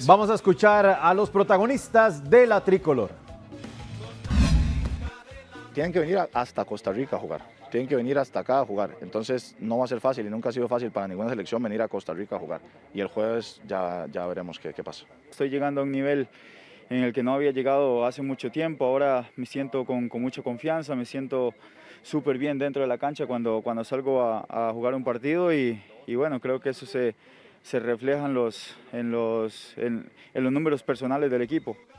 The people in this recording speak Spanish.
Vamos a escuchar a los protagonistas de la tricolor. Tienen que venir hasta Costa Rica a jugar, tienen que venir hasta acá a jugar, entonces no va a ser fácil y nunca ha sido fácil para ninguna selección venir a Costa Rica a jugar y el jueves ya veremos qué pasa. Estoy llegando a un nivel en el que no había llegado hace mucho tiempo, ahora me siento con mucha confianza, me siento súper bien dentro de la cancha cuando salgo a jugar un partido y bueno, creo que eso se refleja en los números personales del equipo.